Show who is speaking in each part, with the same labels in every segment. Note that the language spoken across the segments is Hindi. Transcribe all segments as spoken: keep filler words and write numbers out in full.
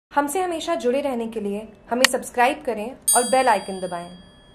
Speaker 1: हमसे हमेशा जुड़े रहने के लिए हमें सब्सक्राइब करें और बेल आइकन दबाएं।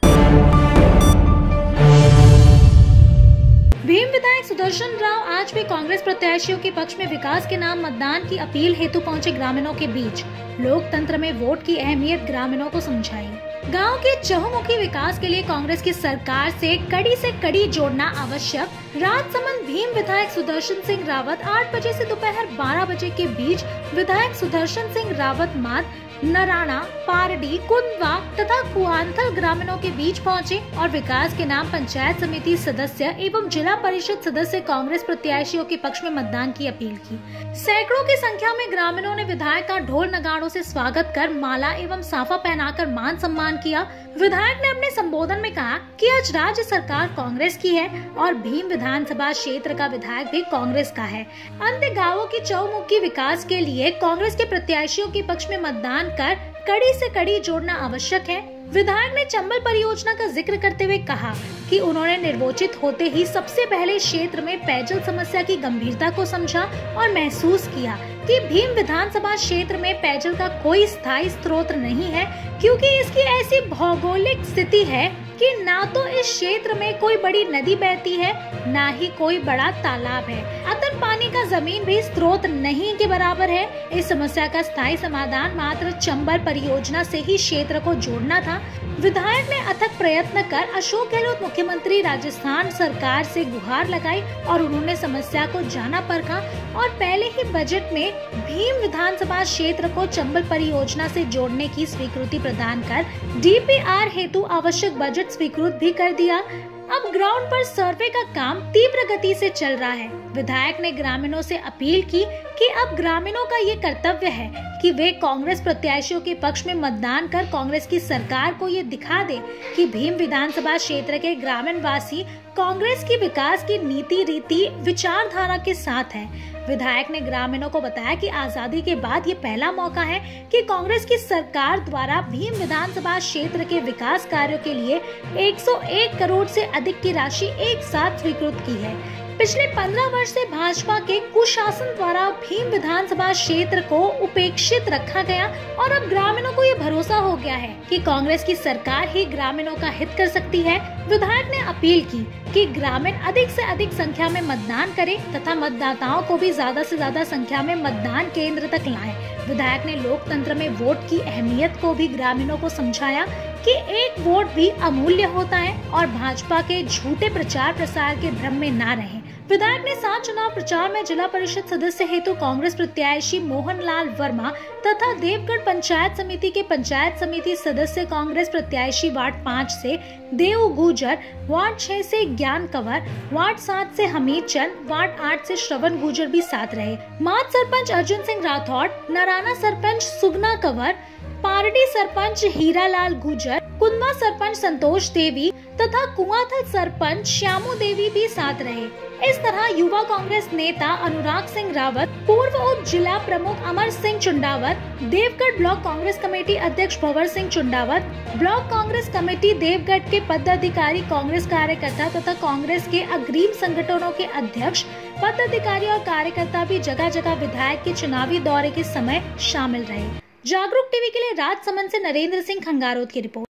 Speaker 2: भीम विधायक सुदर्शन राव आज भी कांग्रेस प्रत्याशियों के पक्ष में विकास के नाम मतदान की अपील हेतु पहुंचे ग्रामीणों के बीच लोकतंत्र में वोट की अहमियत ग्रामीणों को समझाई। गांव के चहुमुखी विकास के लिए कांग्रेस की सरकार से कड़ी से कड़ी जोड़ना आवश्यक। राजसमंद भीम विधायक सुदर्शन सिंह रावत आठ बजे से दोपहर बारह बजे के बीच विधायक सुदर्शन सिंह रावत मार्ग नराना, पारडी, कुंदवा तथा कुआंथल ग्रामीणों के बीच पहुंचे और विकास के नाम पंचायत समिति सदस्य एवं जिला परिषद सदस्य कांग्रेस प्रत्याशियों के पक्ष में मतदान की अपील की। सैकड़ों की संख्या में ग्रामीणों ने विधायक का ढोल नगाड़ों से स्वागत कर माला एवं साफा पहनाकर मान सम्मान किया। विधायक ने अपने संबोधन में कहा कि आज राज्य सरकार कांग्रेस की है और भीम विधानसभा क्षेत्र का विधायक भी कांग्रेस का है। अन्य गाँवों की चौमुखी विकास के लिए कांग्रेस के प्रत्याशियों के पक्ष में मतदान कर कड़ी से कड़ी जोड़ना आवश्यक है। विधायक ने चंबल परियोजना का जिक्र करते हुए कहा कि उन्होंने निर्वाचित होते ही सबसे पहले क्षेत्र में पेयजल समस्या की गंभीरता को समझा और महसूस किया कि भीम विधानसभा क्षेत्र में पेयजल का कोई स्थायी स्रोत नहीं है, क्योंकि इसकी ऐसी भौगोलिक स्थिति है कि ना तो इस क्षेत्र में कोई बड़ी नदी बहती है, ना ही कोई बड़ा तालाब है। अतः पानी का जमीन भी स्रोत नहीं के बराबर है। इस समस्या का स्थायी समाधान मात्र चंबल परियोजना से ही क्षेत्र को जोड़ना था। विधायक ने अथक प्रयत्न कर अशोक गहलोत मुख्यमंत्री राजस्थान सरकार से गुहार लगाई और उन्होंने समस्या को जाना परखा और पहले ही बजट में भीम विधानसभा क्षेत्र को चंबल परियोजना से जोड़ने की स्वीकृति प्रदान कर डी पी आर हेतु आवश्यक बजट स्वीकृत भी कर दिया। अब ग्राउंड पर सर्वे का काम तीव्र गति से चल रहा है। विधायक ने ग्रामीणों से अपील की कि अब ग्रामीणों का ये कर्तव्य है कि वे कांग्रेस प्रत्याशियों के पक्ष में मतदान कर कांग्रेस की सरकार को ये दिखा दे कि भीम विधानसभा क्षेत्र के ग्रामीण वासी कांग्रेस की विकास की नीति रीति विचारधारा के साथ हैं। विधायक ने ग्रामीणों को बताया कि आजादी के बाद ये पहला मौका है कि कांग्रेस की सरकार द्वारा भीम विधानसभा क्षेत्र के विकास कार्यों के लिए एक सौ एक करोड़ से अधिक की राशि एक साथ स्वीकृत की है। पिछले पंद्रह वर्ष से भाजपा के कुशासन द्वारा भीम विधानसभा क्षेत्र को उपेक्षित रखा गया और अब ग्रामीणों को ये भरोसा हो गया है कि कांग्रेस की सरकार ही ग्रामीणों का हित कर सकती है। विधायक ने अपील की कि ग्रामीण अधिक से अधिक संख्या में मतदान करें तथा मतदाताओं को भी ज्यादा से ज्यादा संख्या में मतदान केंद्र तक लाएं। विधायक ने लोकतंत्र में वोट की अहमियत को भी ग्रामीणों को समझाया कि एक वोट भी अमूल्य होता है और भाजपा के झूठे प्रचार प्रसार के भ्रम में ना रहें। विधायक ने साथ चुनाव प्रचार में जिला परिषद सदस्य हेतु कांग्रेस प्रत्याशी मोहन लाल वर्मा तथा देवगढ़ पंचायत समिति के पंचायत समिति सदस्य कांग्रेस प्रत्याशी वार्ड पाँच से देव गुजर, वार्ड छह से ज्ञान कंवर, वार्ड सात से हमीद चंद, वार्ड आठ से श्रवण गुजर भी साथ रहे। माद सरपंच अर्जुन सिंह राठौड़, नराना सरपंच सुगना कंवर, पारडी सरपंच हीरालाल गुजर, कुंदवा सरपंच संतोष देवी तथा कुआंथल सरपंच श्यामू देवी भी साथ रहे। इस तरह युवा कांग्रेस नेता अनुराग सिंह रावत, पूर्व उप जिला प्रमुख अमर सिंह चुंडावत, देवगढ़ ब्लॉक कांग्रेस कमेटी अध्यक्ष भंवर सिंह चुंडावत, ब्लॉक कांग्रेस कमेटी देवगढ़ के पदाधिकारी, कांग्रेस कार्यकर्ता तथा कांग्रेस के अग्रीम संगठनों के अध्यक्ष, पदाधिकारी और कार्यकर्ता भी जगह जगह विधायक के चुनावी दौरे के समय शामिल रहे। जागरूक टीवी के लिए राजसमंद से नरेंद्र सिंह खंगारोत की रिपोर्ट।